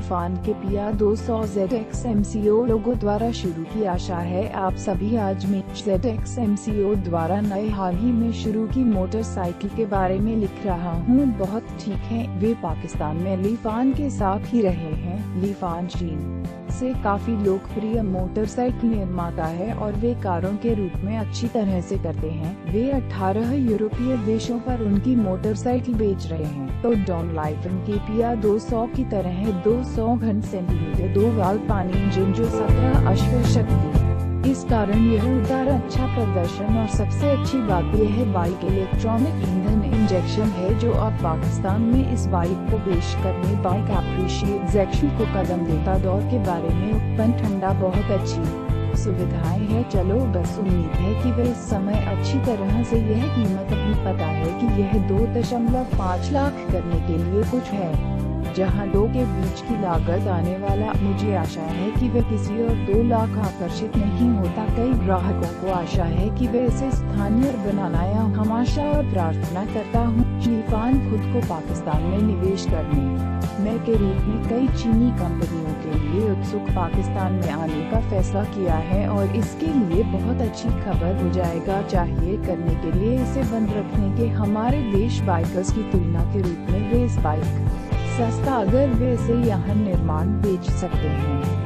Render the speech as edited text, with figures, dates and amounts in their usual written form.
Lifan KPR 200 ZXMCO लोगो द्वारा शुरू की आशा है आप सभी। आज मैं ZXMCO द्वारा नए हाल ही में शुरू की मोटरसाइकिल के बारे में लिख रहा हूँ। बहुत ठीक है, वे पाकिस्तान में लिफान के साथ ही रहे हैं। लिफान चीन से काफी लोकप्रिय मोटरसाइकिल निर्माता है और वे कारों के रूप में अच्छी तरह से करते हैं। वे 18 यूरोपीय देशों पर उनकी मोटरसाइकिल बेच रहे हैं। तो Lifan KPR 200 की तरह है 200 घन-सेंटीमीटर 2 वाल्व पानी इंजन जो 17 अश्व शक्ति। इस कारण यह उतार अच्छा प्रदर्शन और सबसे अच्छी बात यह है बाइक इलेक्ट्रॉनिक ईंधन इंजेक्शन है जो अब पाकिस्तान में इस बाइक को पेश करने बाइक एप्रिशिएशन को कदम देता। दौर के बारे में उत्पन्न ठंडा बहुत अच्छी सुविधाएं हैं। चलो बस उम्मीद है कि वे इस समय अच्छी तरह से यह कीमत अपनी पता है कि यह 2.5 लाख करने के लिए कुछ है जहां 2 के बीच की लागत आने वाला। मुझे आशा है कि वे किसी और 2 लाख आकर्षित नहीं होता। कई ग्राहकों को आशा है कि वे इसे स्थानीय बनाना या हम आशा और प्रार्थना करता हूँ लिफान खुद को पाकिस्तान में निवेश करने में के रूप में कई चीनी कंपनियों के लिए उत्सुक पाकिस्तान में आने का फैसला किया है और इसके लिए बहुत अच्छी खबर हो जाएगा। चाहिए करने के लिए इसे बंद रखने के हमारे देश बाइकर्स की तुलना के रूप में वे इस बाइक सस्ता अगर वे इसे यहाँ निर्माण बेच सकते हैं।